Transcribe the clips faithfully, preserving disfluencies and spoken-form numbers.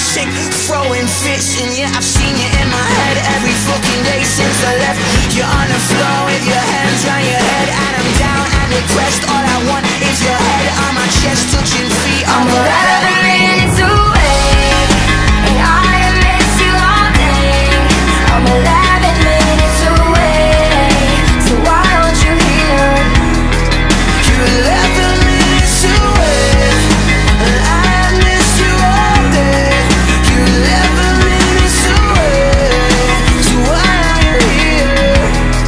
sick, throwing fits. And yeah, I've seen you in my head every fucking day since I left. You're on the floor with your hands round your head, and I'm down and depressed. All I want is your head on my chest, touching feet on my head. eleven minutes away, and I miss you all day. I'm eleven minutes away, so why aren't you here? You're eleven minutes away, and I miss you all day. You're eleven minutes away, so why are you here?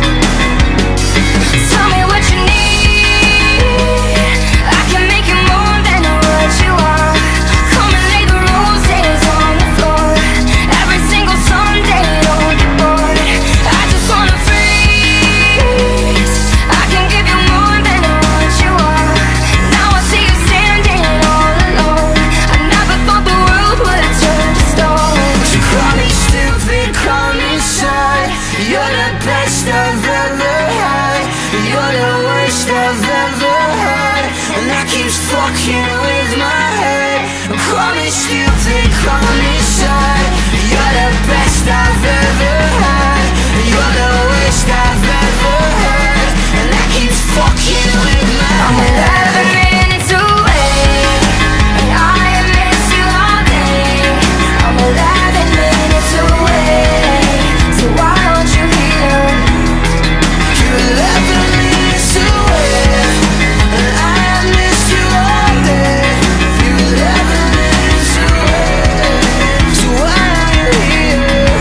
Tell me what you need, I can make you more than what you are. Come and lay the roses on the floor, every single Sunday, don't get bored. I just wanna freeze, I can give you more than what you are. Now I see you standing all alone, I never thought the world would turn to stone. You call me stupid, call me sad. You're the best I've ever had. You're the worst I've ever had, and that keeps fucking with my head. Call me stupid, call me sad. You're the best I've ever had. You're the worst I've ever had, and that keeps fucking with my I'm head. eleven minutes away, and I miss you all day. I'm eleven minutes away, so why aren't you here? You're eleven minutes away, and I miss you all day. You're eleven minutes away, so why are you here?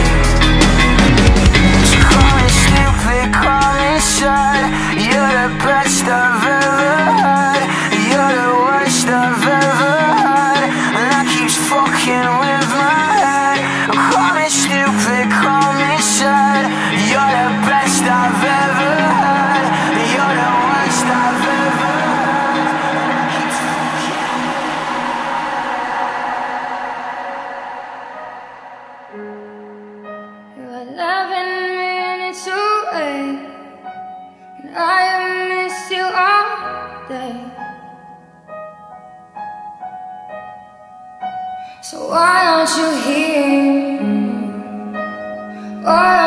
So call me stupid, call me sad. You're the best I've ever had. You're the worst I've ever had, and that keeps fucking with my head. Call me stupid, call me sad. You're the best I've ever had. You're the worst I've ever had, and that keeps fucking. You're eleven minutes away, and I miss you all day. So why aren't you here? Why